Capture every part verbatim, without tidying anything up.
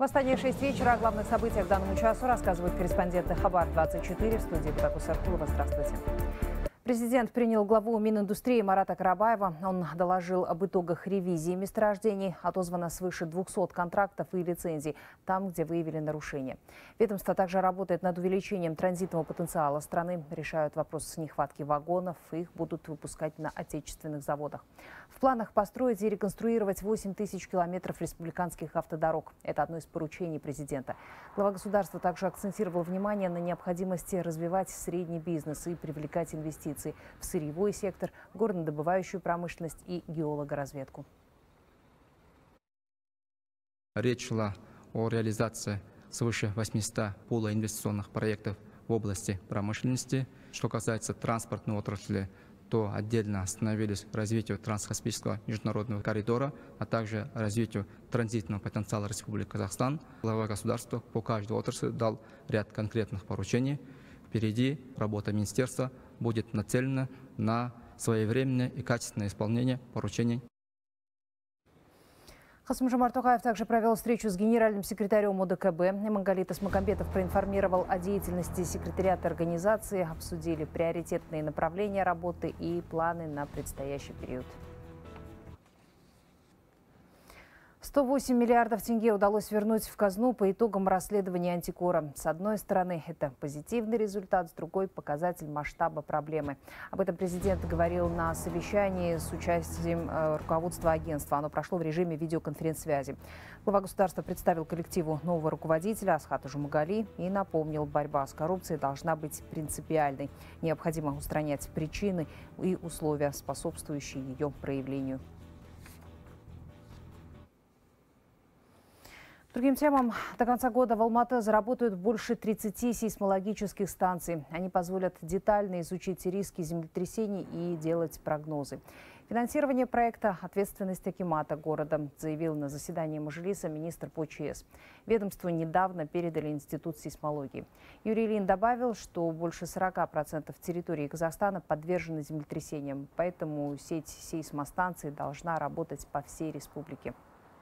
Последние шесть вечера о главных событиях к данному часу рассказывают корреспонденты Хабар двадцать четыре. В студии Бутакус Артулова. Здравствуйте. Президент принял главу Мининдустрии Марата Карабаева. Он доложил об итогах ревизии месторождений. Отозвано свыше двухсот контрактов и лицензий там, где выявили нарушения. Ведомство также работает над увеличением транзитного потенциала страны. Решают вопрос с нехватки вагонов. Их будут выпускать на отечественных заводах. В планах построить и реконструировать восемь тысяч километров республиканских автодорог. Это одно из поручений президента. Глава государства также акцентировал внимание на необходимости развивать средний бизнес и привлекать инвестиции в сырьевой сектор, горнодобывающую промышленность и геологоразведку. Речь шла о реализации свыше восьмисот полуинвестиционных проектов в области промышленности. Что касается транспортной отрасли, то отдельно остановились развитию транскаспийского международного коридора, а также развитию транзитного потенциала Республики Казахстан. Глава государства по каждой отрасли дал ряд конкретных поручений. Впереди работа министерства будет нацелена на своевременное и качественное исполнение поручений. Касым-Жомарт Токаев также провел встречу с генеральным секретарем ОДКБ. Имангалит Асмагамбетов проинформировал о деятельности секретариата организации, обсудили приоритетные направления работы и планы на предстоящий период. сто восемь миллиардов тенге удалось вернуть в казну по итогам расследования Антикора. С одной стороны, это позитивный результат, с другой – показатель масштаба проблемы. Об этом президент говорил на совещании с участием э, руководства агентства. Оно прошло в режиме видеоконференц-связи. Глава государства представил коллективу нового руководителя Асхата Жумагали и напомнил, борьба с коррупцией должна быть принципиальной. Необходимо устранять причины и условия, способствующие ее проявлению. Другим темам. До конца года в Алматы заработают больше тридцати сейсмологических станций. Они позволят детально изучить риски землетрясений и делать прогнозы. Финансирование проекта – ответственность акимата города, заявил на заседании Мажилиса министр по ЧС. Ведомству недавно передали Институт сейсмологии. Юрий Ильин добавил, что больше сорока процентов территории Казахстана подвержены землетрясениям, поэтому сеть сейсмостанций должна работать по всей республике.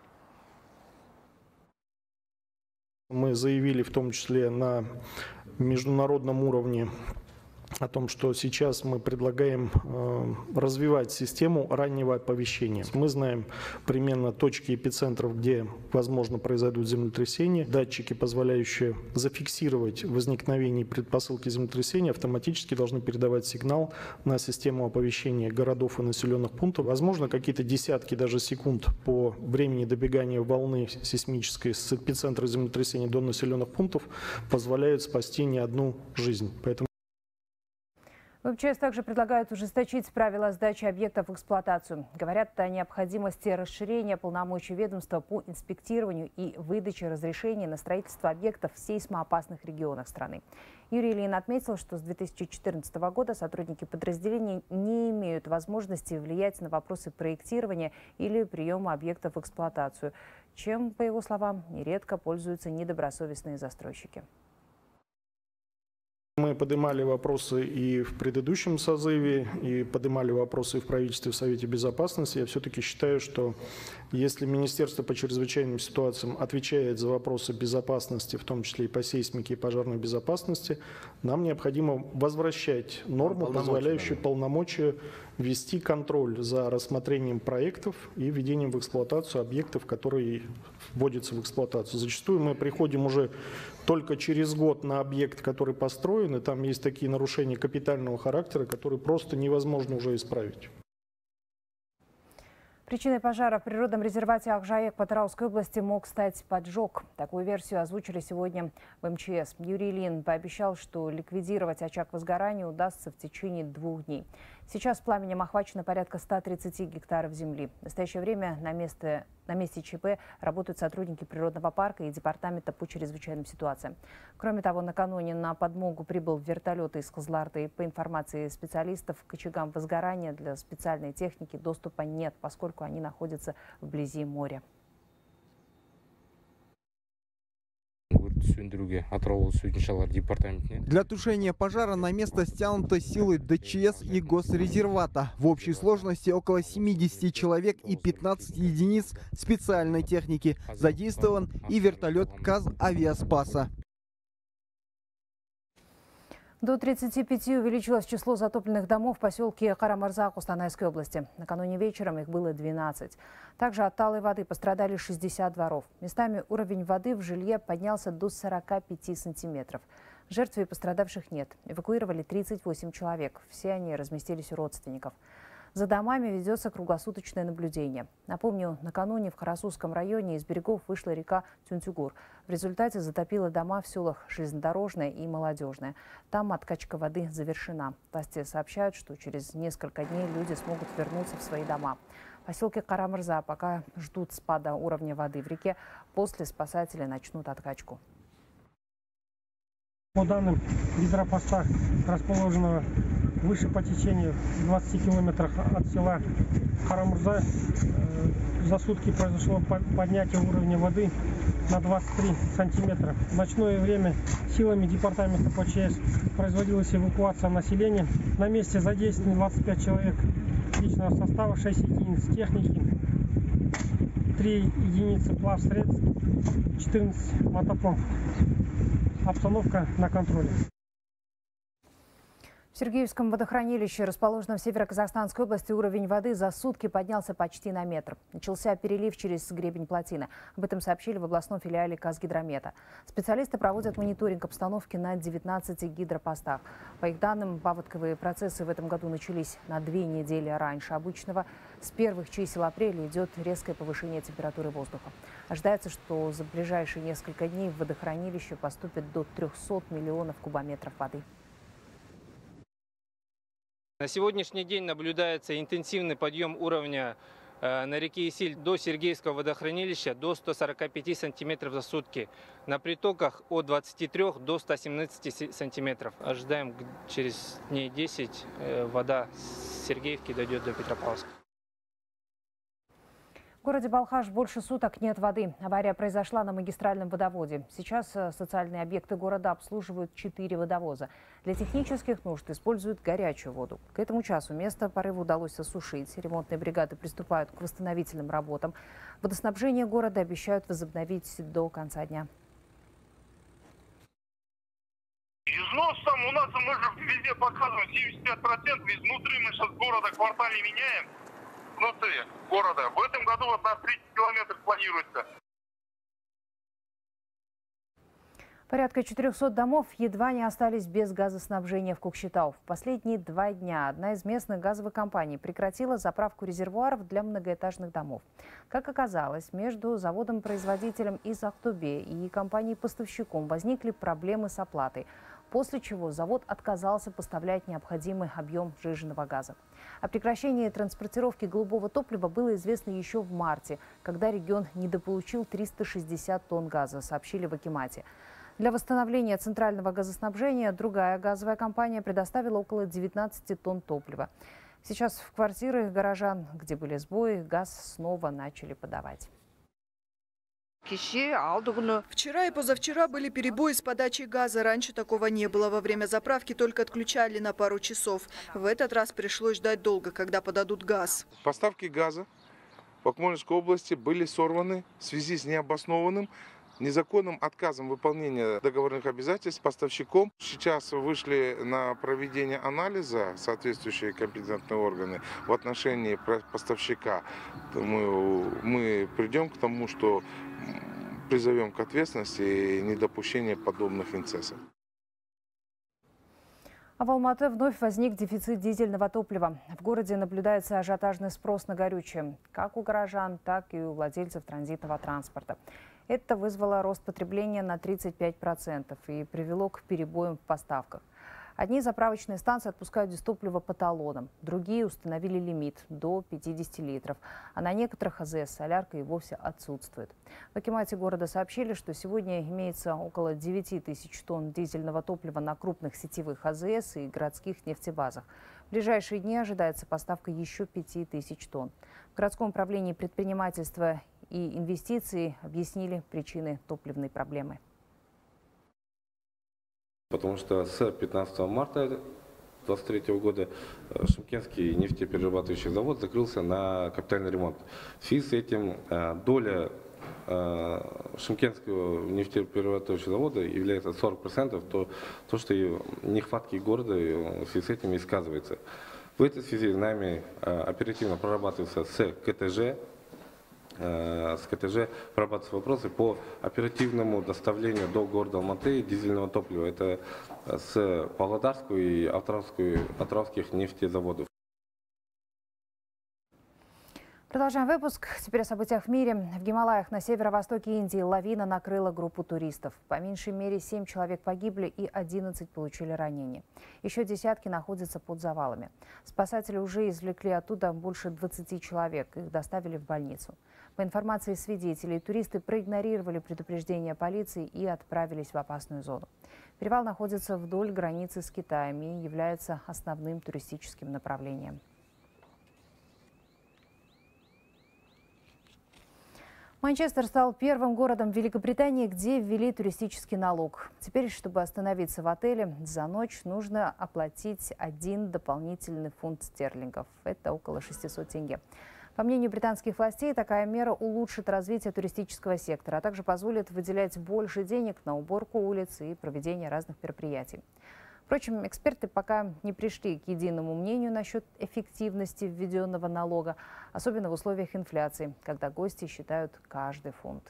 Мы заявили в том числе на международном уровне о том, что сейчас мы предлагаем э, развивать систему раннего оповещения. Мы знаем примерно точки эпицентров, где, возможно, произойдут землетрясения. Датчики, позволяющие зафиксировать возникновение и предпосылки землетрясения, автоматически должны передавать сигнал на систему оповещения городов и населенных пунктов. Возможно, какие-то десятки даже секунд по времени добегания волны сейсмической с эпицентра землетрясения до населенных пунктов позволяют спасти не одну жизнь. Поэтому В МЧС также предлагают ужесточить правила сдачи объектов в эксплуатацию. Говорят о необходимости расширения полномочий ведомства по инспектированию и выдаче разрешений на строительство объектов в сейсмоопасных регионах страны. Юрий Ильин отметил, что с две тысячи четырнадцатого года сотрудники подразделений не имеют возможности влиять на вопросы проектирования или приема объектов в эксплуатацию, чем, по его словам, нередко пользуются недобросовестные застройщики. Мы поднимали вопросы и в предыдущем созыве, и поднимали вопросы и в правительстве, в Совете Безопасности. Я все-таки считаю, что если Министерство по чрезвычайным ситуациям отвечает за вопросы безопасности, в том числе и по сейсмике и пожарной безопасности, нам необходимо возвращать норму, позволяющую полномочия вести контроль за рассмотрением проектов и введением в эксплуатацию объектов, которые вводятся в эксплуатацию. Зачастую мы приходим уже только через год на объект, который построен, и там есть такие нарушения капитального характера, которые просто невозможно уже исправить. Причиной пожара в природном резервате Акжаек по Атырауской области мог стать поджог. Такую версию озвучили сегодня в МЧС. Юрий Ильин пообещал, что ликвидировать очаг возгорания удастся в течение двух дней. Сейчас пламенем охвачено порядка ста тридцати гектаров земли. В настоящее время на, месте, на месте ЧП работают сотрудники природного парка и департамента по чрезвычайным ситуациям. Кроме того, накануне на подмогу прибыл вертолет из Кызылорды. По информации специалистов, к очагам возгорания для специальной техники доступа нет, поскольку они находятся вблизи моря. Для тушения пожара на место стянуты силы ДЧС и Госрезервата. В общей сложности около семидесяти человек и пятнадцати единиц специальной техники. Задействован и вертолет Казавиаспаса. До тридцати пяти увеличилось число затопленных домов в поселке Кара-Мырза Костанайской области. Накануне вечером их было двенадцать. Также от талой воды пострадали шестьдесят дворов. Местами уровень воды в жилье поднялся до сорока пяти сантиметров. Жертв и пострадавших нет. Эвакуировали тридцать восемь человек. Все они разместились у родственников. За домами ведется круглосуточное наблюдение. Напомню, накануне в Карасусском районе из берегов вышла река Тюнтюгур. В результате затопило дома в селах Железнодорожное и Молодежное. Там откачка воды завершена. Власти сообщают, что через несколько дней люди смогут вернуться в свои дома. В поселке Кара-Мырза пока ждут спада уровня воды в реке. После спасатели начнут откачку. По данным гидропоста, расположенного выше по течению в двадцати километрах от села Кара-Мырза, за сутки произошло поднятие уровня воды на двадцать три сантиметра. В ночное время силами департамента ПЧС производилась эвакуация населения. На месте задействованы двадцать пять человек личного состава, шесть единиц техники, три единицы плавсредств, четырнадцать мотопомп. Обстановка на контроле. В Сергеевском водохранилище, расположенном в Северо-Казахстанской области, уровень воды за сутки поднялся почти на метр. Начался перелив через гребень плотины. Об этом сообщили в областном филиале Казгидромета. Специалисты проводят мониторинг обстановки на девятнадцати гидропостах. По их данным, паводковые процессы в этом году начались на две недели раньше обычного. С первых чисел апреля идет резкое повышение температуры воздуха. Ожидается, что за ближайшие несколько дней в водохранилище поступит до трёхсот миллионов кубометров воды. На сегодняшний день наблюдается интенсивный подъем уровня э, на реке Исиль до Сергеевского водохранилища до ста сорока пяти сантиметров за сутки. На притоках от двадцати трёх до ста семнадцати сантиметров. Ожидаем, через дней десять э, вода с Сергеевки дойдет до Петропавловска. В городе Балхаш больше суток нет воды. Авария произошла на магистральном водоводе. Сейчас социальные объекты города обслуживают четыре водовоза. Для технических нужд используют горячую воду. К этому часу место порыва удалось осушить. Ремонтные бригады приступают к восстановительным работам. Водоснабжение города обещают возобновить до конца дня. Износ там у нас, мы же везде показываем, семьдесят пять процентов изнутри мы сейчас города квартальный меняем. Внутри города. В этом году вот на тридцать километров планируется. Порядка четырёхсот домов едва не остались без газоснабжения в Кукшетау. В последние два дня одна из местных газовых компаний прекратила заправку резервуаров для многоэтажных домов. Как оказалось, между заводом-производителем из Актобе и компанией-поставщиком возникли проблемы с оплатой, после чего завод отказался поставлять необходимый объем сжиженного газа. О прекращении транспортировки голубого топлива было известно еще в марте, когда регион недополучил триста шестьдесят тонн газа, сообщили в Акимате. Для восстановления центрального газоснабжения другая газовая компания предоставила около девятнадцати тонн топлива. Сейчас в квартиры горожан, где были сбои, газ снова начали подавать. Вчера и позавчера были перебои с подачей газа. Раньше такого не было. Во время заправки только отключали на пару часов. В этот раз пришлось ждать долго, когда подадут газ. Поставки газа в Акмолинской области были сорваны в связи с необоснованным незаконным отказом выполнения договорных обязательств поставщиком. Сейчас вышли на проведение анализа соответствующие компетентные органы в отношении поставщика. Мы, мы придем к тому, что призовем к ответственности и недопущение подобных инцидентов. А в Алматы вновь возник дефицит дизельного топлива. В городе наблюдается ажиотажный спрос на горючее, как у горожан, так и у владельцев транзитного транспорта. Это вызвало рост потребления на тридцать пять процентов и привело к перебоям в поставках. Одни заправочные станции отпускают дизтопливо по талонам, другие установили лимит до пятидесяти литров, а на некоторых АЗС солярка и вовсе отсутствует. В Акимате города сообщили, что сегодня имеется около девяти тысяч тонн дизельного топлива на крупных сетевых АЗС и городских нефтебазах. В ближайшие дни ожидается поставка еще пяти тысяч тонн. В городском управлении предпринимательства и инвестиций объяснили причины топливной проблемы. Потому что с пятнадцатого марта две тысячи двадцать третьего года Шымкентский нефтеперерабатывающий завод закрылся на капитальный ремонт. В связи с этим доля Шымкентского нефтеперерабатывающего завода является сорок процентов, то, то что нехватки города в связи с этим и сказывается. В этой связи нами оперативно прорабатывается с КТЖ, с КТЖ прорабатываются вопросы по оперативному доставлению до города Алматы дизельного топлива. Это с Павлодарского и Атырауских нефтезаводов. Продолжаем выпуск. Теперь о событиях в мире. В Гималаях на северо-востоке Индии лавина накрыла группу туристов. По меньшей мере семь человек погибли и одиннадцать получили ранения. Еще десятки находятся под завалами. Спасатели уже извлекли оттуда больше двадцати человек. Их доставили в больницу. По информации свидетелей, туристы проигнорировали предупреждения полиции и отправились в опасную зону. Перевал находится вдоль границы с Китаем и является основным туристическим направлением. Манчестер стал первым городом в Великобритании, где ввели туристический налог. Теперь, чтобы остановиться в отеле, за ночь нужно оплатить один дополнительный фунт стерлингов. Это около шестисот тенге. По мнению британских властей, такая мера улучшит развитие туристического сектора, а также позволит выделять больше денег на уборку улиц и проведение разных мероприятий. Впрочем, эксперты пока не пришли к единому мнению насчет эффективности введенного налога, особенно в условиях инфляции, когда гости считают каждый фунт.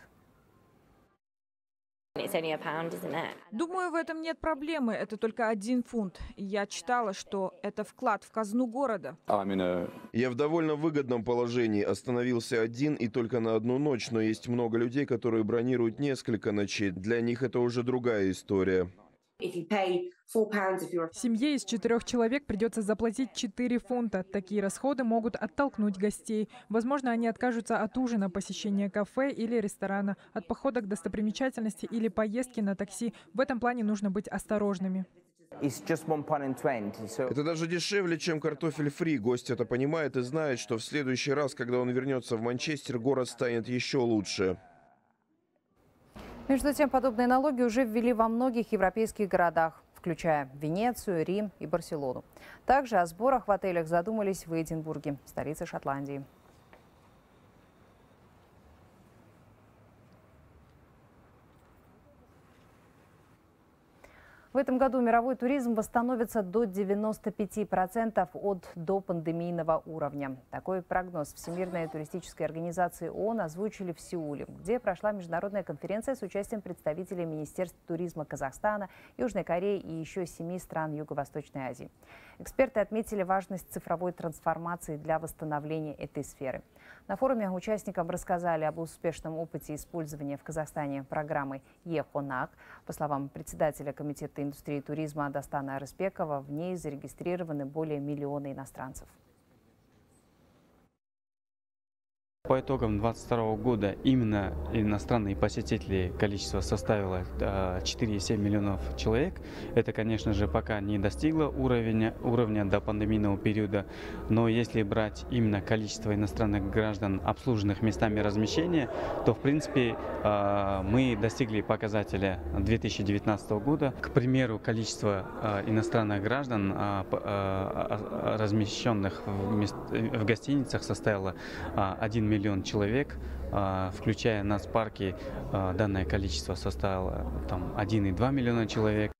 Думаю, в этом нет проблемы. Это только один фунт. Я читала, что это вклад в казну города. Я в довольно выгодном положении. Остановился один и только на одну ночь, но есть много людей, которые бронируют несколько ночей. Для них это уже другая история. Семье из четырех человек придется заплатить четыре фунта. Такие расходы могут оттолкнуть гостей. Возможно, они откажутся от ужина, посещения кафе или ресторана, от похода к достопримечательности или поездки на такси. В этом плане нужно быть осторожными. Это даже дешевле, чем картофель фри. Гость это понимает и знает, что в следующий раз, когда он вернется в Манчестер, город станет еще лучше. Между тем, подобные налоги уже ввели во многих европейских городах, включая Венецию, Рим и Барселону. Также о сборах в отелях задумались в Эдинбурге, столице Шотландии. В этом году мировой туризм восстановится до девяноста пяти процентов от допандемийного уровня. Такой прогноз Всемирной туристической организации ООН озвучили в Сеуле, где прошла международная конференция с участием представителей Министерств туризма Казахстана, Южной Кореи и еще семи стран Юго-Восточной Азии. Эксперты отметили важность цифровой трансформации для восстановления этой сферы. На форуме участникам рассказали об успешном опыте использования в Казахстане программы «Ехонак». По словам председателя Комитета индустрии туризма Дастана Арыспекова, в ней зарегистрированы более миллиона иностранцев. По итогам две тысячи двадцать второго года именно иностранные посетители количество составило четыре и семь десятых миллионов человек. Это, конечно же, пока не достигло уровня, уровня до пандемийного периода. Но если брать именно количество иностранных граждан, обслуженных местами размещения, то, в принципе, мы достигли показателя две тысячи девятнадцатого года. К примеру, количество иностранных граждан, размещенных в гостиницах, составило один миллион человек, включая нацпарки, данное количество составило там один и два миллиона человек.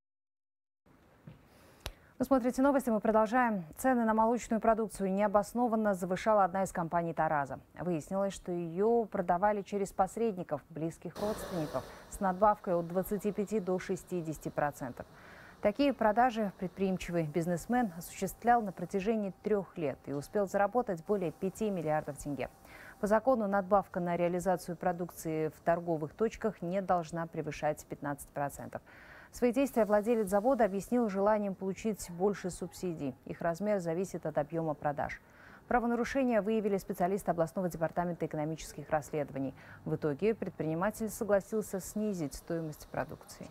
Вы смотрите новости, мы продолжаем. Цены на молочную продукцию необоснованно завышала одна из компаний «Тараза». Выяснилось, что ее продавали через посредников, близких родственников, с надбавкой от двадцати пяти до шестидесяти процентов. Такие продажи предприимчивый бизнесмен осуществлял на протяжении трех лет и успел заработать более пяти миллиардов тенге. По закону надбавка на реализацию продукции в торговых точках не должна превышать пятнадцати процентов. Свои действия владелец завода объяснил желанием получить больше субсидий. Их размер зависит от объема продаж. Правонарушения выявили специалисты областного департамента экономических расследований. В итоге предприниматель согласился снизить стоимость продукции.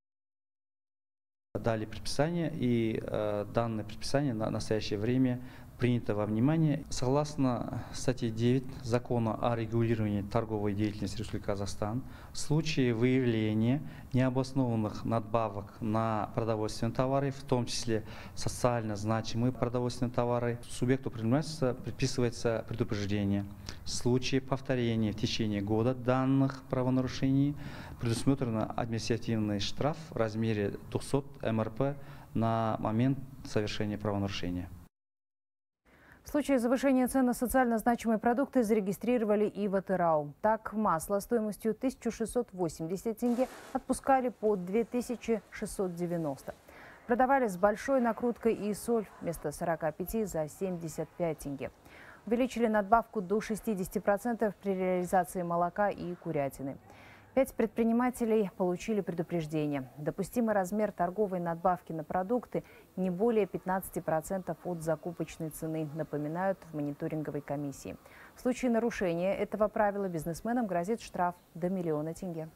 Дали предписание, и э, данное предписание на настоящее время принято во внимание. Согласно статье девять Закона о регулировании торговой деятельности Республики Казахстан, в случае выявления необоснованных надбавок на продовольственные товары, в том числе социально значимые продовольственные товары, субъекту предпринимательства предписывается предупреждение. В случае повторения в течение года данных правонарушений предусмотрен административный штраф в размере двухсот эм эр пэ на момент совершения правонарушения. В случае завышения цен на социально значимые продукты зарегистрировали и в Атырау. Так, масло стоимостью тысячу шестьсот восемьдесят тенге отпускали по две тысячи шестьсот девяносто. Продавали с большой накруткой и соль вместо сорока пяти за семьдесят пять тенге. Увеличили надбавку до шестидесяти процентов при реализации молока и курятины. Пять предпринимателей получили предупреждение. Допустимый размер торговой надбавки на продукты не более пятнадцати процентов от закупочной цены, напоминают в мониторинговой комиссии. В случае нарушения этого правила бизнесменам грозит штраф до миллиона тенге.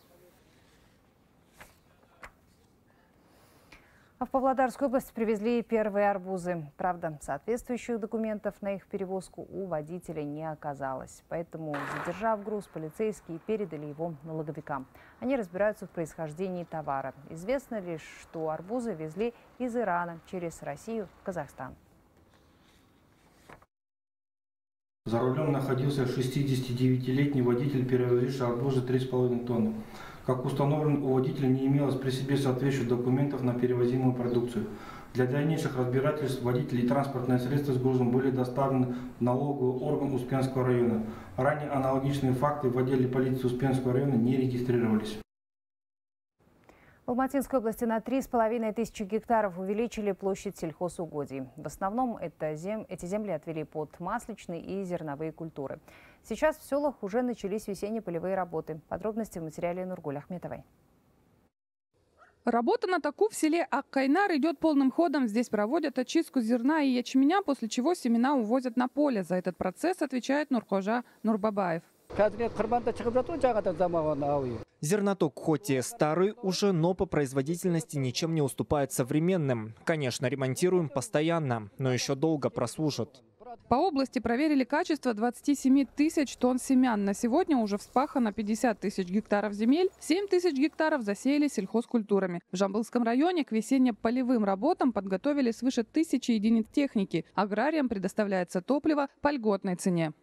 А в Павлодарскую область привезли первые арбузы. Правда, соответствующих документов на их перевозку у водителя не оказалось. Поэтому, задержав груз, полицейские передали его налоговикам. Они разбираются в происхождении товара. Известно лишь, что арбузы везли из Ирана через Россию в Казахстан. За рулем находился шестидесятидевятилетний водитель, перевозивший арбузы три с половиной тонны. Как установлено, у водителя не имелось при себе соответствующих документов на перевозимую продукцию. Для дальнейших разбирательств водитель и транспортное средство с грузом были доставлены в налоговый орган Успенского района. Ранее аналогичные факты в отделе полиции Успенского района не регистрировались. В Алматинской области на три с половиной тысячи гектаров увеличили площадь сельхозугодий. В основном это зем... эти земли отвели под масличные и зерновые культуры. Сейчас в селах уже начались весенние полевые работы. Подробности в материале Нургуль Ахметовой. Работа на таку в селе Ак-Кайнар идет полным ходом. Здесь проводят очистку зерна и ячменя, после чего семена увозят на поле. За этот процесс отвечает Нурхожа Нурбабаев. Зерноток хоть и старый уже, но по производительности ничем не уступает современным. Конечно, ремонтируем постоянно, но еще долго прослужит. По области проверили качество двадцати семи тысяч тонн семян. На сегодня уже вспахано пятьдесят тысяч гектаров земель, семь тысяч гектаров засеяли сельхозкультурами. В Жамбылском районе к весенне-полевым работам подготовили свыше тысячи единиц техники. Аграриям предоставляется топливо по льготной цене.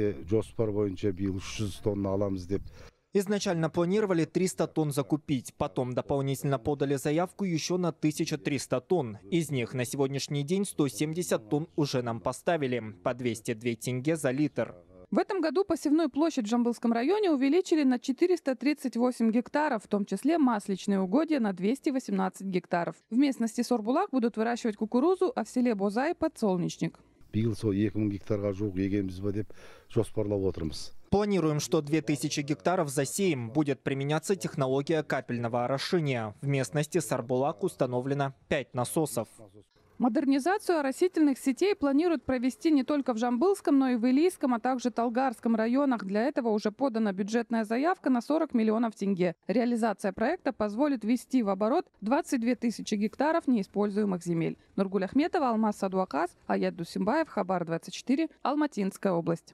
Изначально планировали триста тонн закупить, потом дополнительно подали заявку еще на тысячу триста тонн. Из них на сегодняшний день сто семьдесят тонн уже нам поставили, по двести две тенге за литр. В этом году посевную площадь в Жамбылском районе увеличили на четыреста тридцать восемь гектаров, в том числе масличные угодья на двести восемнадцать гектаров. В местности Сорбулак будут выращивать кукурузу, а в селе Бозай – подсолнечник. Планируем, что две тысячи гектаров засеем. Будет применяться технология капельного орошения. В местности Сарбулак установлено пять насосов. Модернизацию оросительных сетей планируют провести не только в Жамбылском, но и в Илийском, а также Талгарском районах. Для этого уже подана бюджетная заявка на сорок миллионов тенге. Реализация проекта позволит ввести в оборот двадцать две тысячи гектаров неиспользуемых земель. Нургуль Ахметова, Алмаз Садуакас, Аят Дусимбаев, Хабар двадцать четыре, Алматинская область.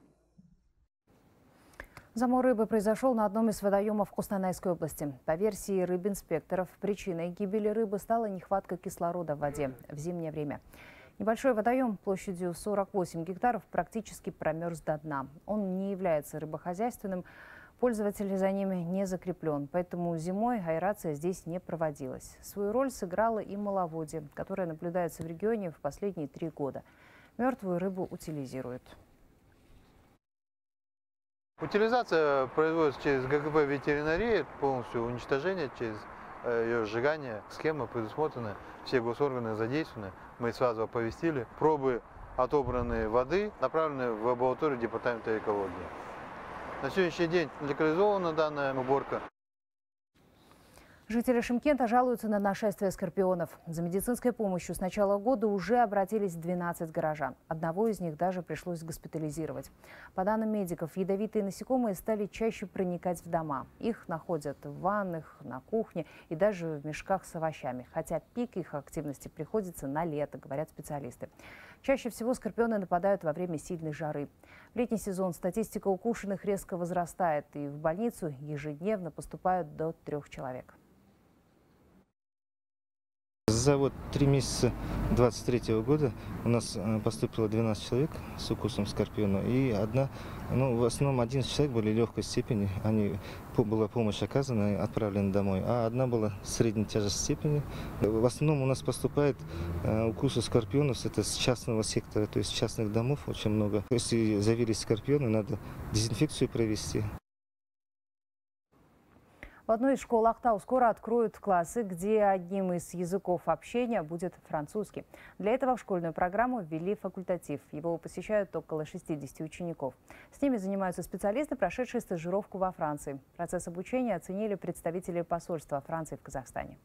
Замор рыбы произошел на одном из водоемов Кустанайской области. По версии рыбинспекторов, причиной гибели рыбы стала нехватка кислорода в воде в зимнее время. Небольшой водоем площадью сорок восемь гектаров практически промерз до дна. Он не является рыбохозяйственным, пользователь за ними не закреплен, поэтому зимой аэрация здесь не проводилась. Свою роль сыграло и маловодье, которое наблюдается в регионе в последние три года. Мертвую рыбу утилизируют. Утилизация производится через гэ гэ бэ ветеринарии, полностью уничтожение через ее сжигание. Схема предусмотрена, все госорганы задействованы. Мы сразу оповестили. Пробы отобранной воды направлены в лабораторию департамента экологии. На сегодняшний день легализована данная уборка. Жители Шымкента жалуются на нашествие скорпионов. За медицинской помощью с начала года уже обратились двенадцать горожан. Одного из них даже пришлось госпитализировать. По данным медиков, ядовитые насекомые стали чаще проникать в дома. Их находят в ваннах, на кухне и даже в мешках с овощами. Хотя пик их активности приходится на лето, говорят специалисты. Чаще всего скорпионы нападают во время сильной жары. В летний сезон статистика укушенных резко возрастает, и в больницу ежедневно поступают до трех человек. За вот три месяца двадцать третьего года у нас поступило двенадцать человек с укусом скорпиона, и одна, ну, в основном одиннадцать человек были легкой степени, они, была помощь оказана, отправлены домой, а одна была средней тяжести степени. В основном у нас поступает укусы скорпионов, это с частного сектора, то есть частных домов очень много. Если завелись скорпионы, надо дезинфекцию провести. В одной из школ Актау скоро откроют классы, где одним из языков общения будет французский. Для этого в школьную программу ввели факультатив. Его посещают около шестидесяти учеников. С ними занимаются специалисты, прошедшие стажировку во Франции. Процесс обучения оценили представители посольства Франции в Казахстане.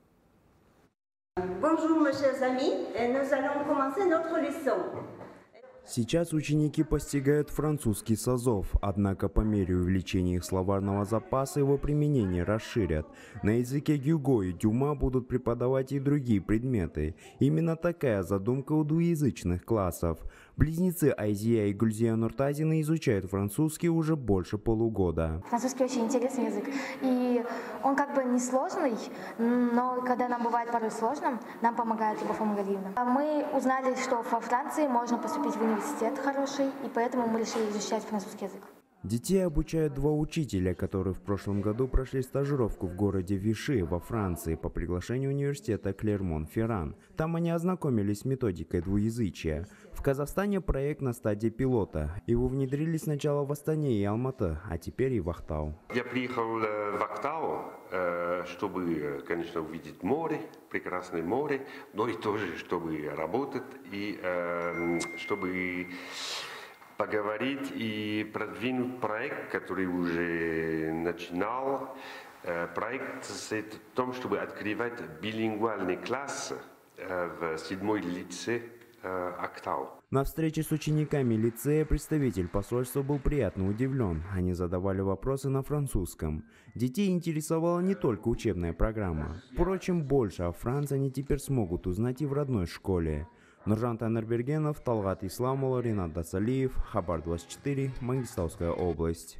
Bonjour, mes chers amis. Nous allons commencer notre leçon. Сейчас ученики постигают французский с азов, однако по мере увеличения их словарного запаса его применение расширят. На языке Гюго и Дюма будут преподавать и другие предметы. Именно такая задумка у двуязычных классов. Близнецы Айзия и Гульзия Нуртазины изучают французский уже больше полугода. Французский очень интересный язык, и он как бы не сложный, но когда нам бывает порой сложно, нам помогает Любовь Амгалиевна. Мы узнали, что во Франции можно поступить в университет хороший, и поэтому мы решили изучать французский язык. Детей обучают два учителя, которые в прошлом году прошли стажировку в городе Виши во Франции по приглашению университета Клермон-Ферран. Там они ознакомились с методикой двуязычия. В Казахстане проект на стадии пилота. Его внедрили сначала в Астане и Алматы, а теперь и в Актау. Я приехал в Актау, чтобы, конечно, увидеть море, прекрасное море, но и тоже, чтобы работать и чтобы поговорить и продвинуть проект, который уже начинал. Проект состоит в том, чтобы открывать билингвальный класс в седьмой лице Актау. На встрече с учениками лицея представитель посольства был приятно удивлен. Они задавали вопросы на французском. Детей интересовала не только учебная программа. Впрочем, больше о Франции они теперь смогут узнать и в родной школе. Нуржан Танербергенов, Талгат Исламова, Ринат Дасалиев, Хабар двадцать четыре, Мангистауская область.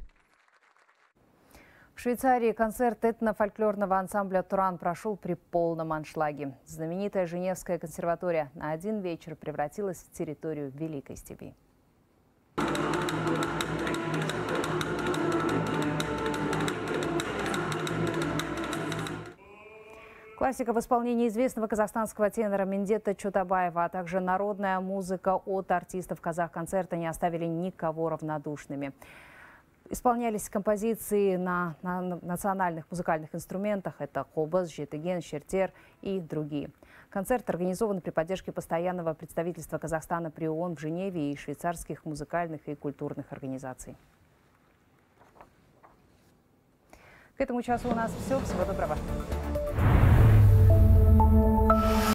В Швейцарии концерт этно-фольклорного ансамбля «Туран» прошел при полном аншлаге. Знаменитая Женевская консерватория на один вечер превратилась в территорию Великой Степи. Классика в исполнении известного казахстанского тенора Мендета Чотабаева, а также народная музыка от артистов казах-концерта не оставили никого равнодушными. Исполнялись композиции на, на национальных музыкальных инструментах. Это хобыз, жетыген, шертер и другие. Концерт организован при поддержке постоянного представительства Казахстана при ООН в Женеве и швейцарских музыкальных и культурных организаций. К этому часу у нас все. Всего доброго.